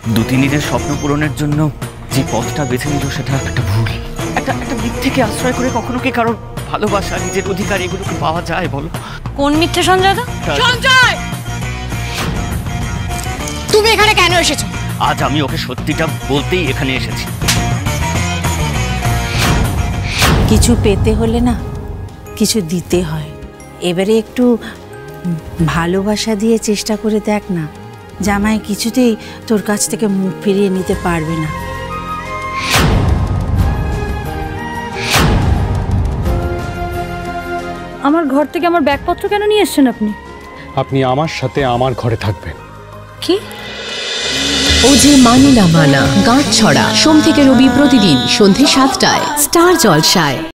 দুতিনীদের স্বপ্ন পূরণের জন্য যে পথটা বেছে নিল সেটা একটা ভুল। একটা মিথ্যেকে আশ্রয় করে কখনো কি কারোর ভালোবাসা, নিজের অধিকার এগুলোকে পাওয়া যায় বলো? কোন মিথ্যে সঞ্জয় দা? সঞ্জয়, তুমি এখানে কেন এসেছো? আজ আমি ওকে সত্যিটা বলতেই এখানে এসেছি। কিছু পেতে হলে না কিছু দিতে হয়। এবারে একটু ভালোবাসা দিয়ে চেষ্টা করে দেখ না, জামাই কিছুতেই তোর কাছ থেকে মুখ ফিরিয়ে নিতে পারবে না। আমার ঘর থেকে আমার ব্যাগপত্র কেন নিয়ে এসেছেন আপনি? আপনি আমার সাথে আমার ঘরে থাকবেন। কি? ও যে মানে না মানা, গাঁটছড়া, সোম থেকে রবি প্রতিদিন সন্ধে ৭টায় স্টার জলসায়।